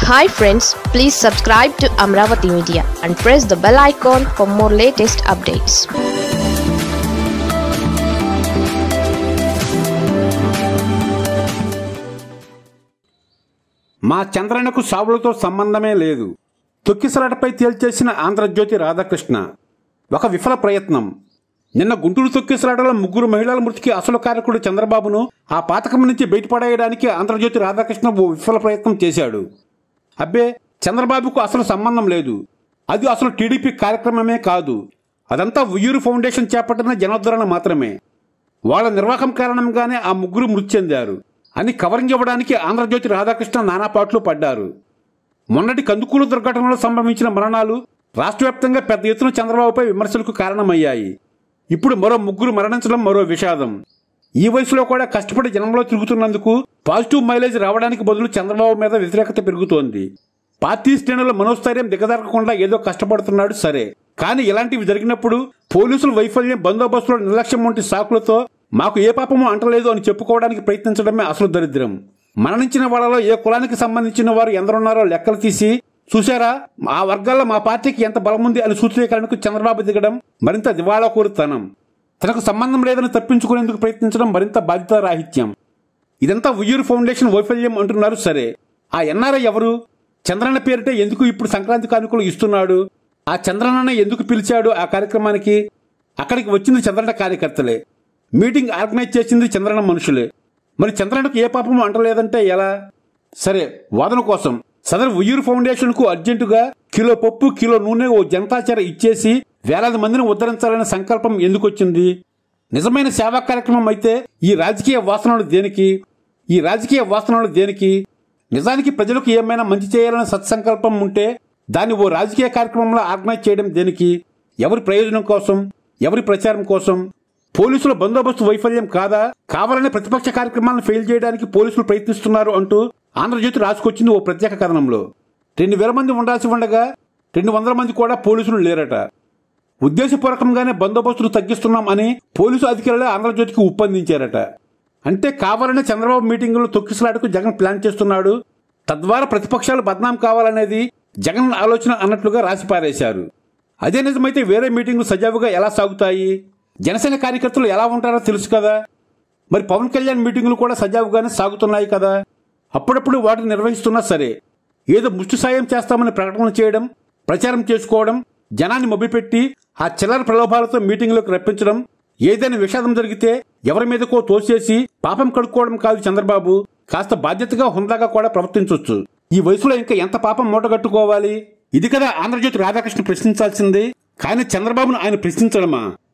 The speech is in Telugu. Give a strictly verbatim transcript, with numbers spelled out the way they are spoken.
Hi friends, please subscribe to Amaravathi Media and press the bell icon for more latest updates. మా చంద్రన్నకు సావులతో సంబంధమే లేదు. తొక్కిసలాటపై తేల్చేసిన ఆంధ్రజ్యోతి రాధాకృష్ణ ఒక విఫల ప్రయత్నం. నిన్న గుంటూరు తొక్కిసలాటలో ముగ్గురు మహిళల మృతికి అసలు కారకుడు చంద్రబాబును ఆ పాతకం నుంచి బయటపడేయడానికి ఆంధ్రజ్యోతి రాధాకృష్ణ ఓ విఫల ప్రయత్నం చేశాడు. అబ్బే, చంద్రబాబుకు అసలు సంబంధం లేదు, అది అసలు టీడీపీ కార్యక్రమమే కాదు, అదంతా ఉయ్యూరు ఫౌండేషన్ చేపట్టిన జనోద్ధరణ మాత్రమే, వాళ్ళ నిర్వాహకం కారణంగానే ఆ ముగ్గురు మృతి చెందారు అని కవరింగ్ ఇవ్వడానికి ఆంధ్రజ్యోతి రాధాకృష్ణ నానాపాట్లు పడ్డారు. మొన్నటి కందుకూరు దుర్ఘటనలో సంభవించిన మరణాలు రాష్ట్ర వ్యాప్తంగా పెద్ద ఎత్తున చంద్రబాబుపై విమర్శలకు కారణమయ్యాయి. ఇప్పుడు మరో ముగ్గురు మరణించడం మరో విషాదం. ఈ వయసులో కూడా కష్టపడి జనంలో తిరుగుతున్నందుకు పాజిటివ్ మైలేజ్ రావడానికి బదులు చంద్రబాబు మీద వ్యతిరేకత పెరుగుతోంది. పార్టీ శ్రేణుల మనోస్థైర్యం దిగజారకుండా ఏదో కష్టపడుతున్నాడు సరే, కానీ ఇలాంటివి జరిగినప్పుడు పోలీసుల వైఫల్యం, బందోబస్తులో నిర్లక్ష్యం వంటి సాకులతో మాకు ఏ పాపమూ అంటలేదు అని చెప్పుకోవడానికి ప్రయత్నించడమే అసలు దరిద్రం. మరణించిన వాళ్ళలో ఏ కులానికి సంబంధించిన వారు ఎందరున్నారో లెక్కలు తీసి చూశారా, ఆ వర్గాల్లో మా పార్టీకి ఎంత బలముంది అని సూత్రీకరణకు చంద్రబాబు దిగడం మరింత దివాళాకోరుతనం. తనకు సంబంధం లేదని తప్పించుకునేందుకు ప్రయత్నించడం మరింత బాధ్యతారాహిత్యం. ఇదంతా ఉయ్యూరు ఫౌండేషన్ వైఫల్యం అంటున్నారు సరే, ఆ ఎన్ఆర్ఐ ఎవరు? చంద్రన్న పేరిటే ఎందుకు ఇప్పుడు సంక్రాంతి కానుకలు ఇస్తున్నాడు? ఆ చంద్రన్న ఎందుకు పిలిచాడు ఆ కార్యక్రమానికి? అక్కడికి వచ్చింది చంద్రన్న కార్యకర్తలే, మీటింగ్ ఆర్గనైజ్ చేసింది చంద్రన్న మనుషులే. మరి చంద్రన్నకు ఏ పాపము అంటలేదంటే ఎలా? సరే, వాదన కోసం సదరు ఉయ్యూరు ఫౌండేషన్ కు అర్జెంటుగా కిలో పప్పు, కిలో నూనె, ఓ జనతాచార ఇచ్చేసి వేలాది మందిని ఉద్ధరించాలనే సంకల్పం ఎందుకొచ్చింది? నిజమైన సేవా కార్యక్రమం అయితే ఈ రాజకీయ వాసనలు దేనికి? ఈ రాజకీయ వాసనలు దేనికి? నిజానికి ప్రజలకు ఏమైనా మంచి చేయాలనే సత్సంకల్పం ఉంటే దాన్ని ఓ రాజకీయ కార్యక్రమంలో ఆర్గనైజ్ చేయడం దేనికి? ఎవరి ప్రయోజనం కోసం? ఎవరి ప్రచారం కోసం? పోలీసుల బందోబస్తు వైఫల్యం కాదా? కావాలనే ప్రతిపక్ష కార్యక్రమాలను ఫెయిల్ చేయడానికి పోలీసులు ప్రయత్నిస్తున్నారు అంటూ ఆంధ్రజ్యోతి రాసుకొచ్చింది ఓ ప్రత్యేక కథనంలో. రెండు వేల మంది ఉండాల్సి ఉండగా రెండు వందల మంది కూడా పోలీసులు లేరట. ఉద్దేశపూర్వకంగానే బందోబస్తును తగ్గిస్తున్నాం అని పోలీసు అధికారులే ఆంధ్రజ్యోతికి ఉప్పందించారట. అంటే కావాలనే చంద్రబాబు మీటింగులో తొక్కిసలాటకు జగన్ ప్లాన్ చేస్తున్నాడు, తద్వారా ప్రతిపక్షాలు బద్నాం కావాలనేది జగన్ ఆలోచన అన్నట్లుగా రాసిపారేశారు. అదే నిజమైతే వేరే మీటింగులు సజావుగా ఎలా సాగుతాయి? జనసేన కార్యకర్తలు ఎలా ఉంటారో తెలుసు కదా. మరి పవన్ కళ్యాణ్ మీటింగులు కూడా సజావుగానే సాగుతున్నాయి కదా. అప్పుడప్పుడు వాటిని నిర్వహిస్తున్నా సరే, ఏదో ముష్టి సాయం చేస్తామని ప్రకటన చేయడం, ప్రచారం చేసుకోవడం, జనాన్ని మభ్యపెట్టి ఆ చిల్లర ప్రలోభాలతో మీటింగులకు రప్పించడం, ఏదైనా విషాదం జరిగితే ఎవరి మీదకో తోసేసి పాపం కడుక్కోవడం కాదు చంద్రబాబు. కాస్త బాధ్యతగా, హుందాగా కూడా ప్రవర్తించవచ్చు. ఈ వయసులో ఇంకా ఎంత పాపం మూటగట్టుకోవాలి? ఇది కదా ఆంధ్రజ్యోతి రాధాకృష్ణ ప్రశ్నించాల్సింది. కానీ చంద్రబాబును ఆయన ప్రశ్నించడమా?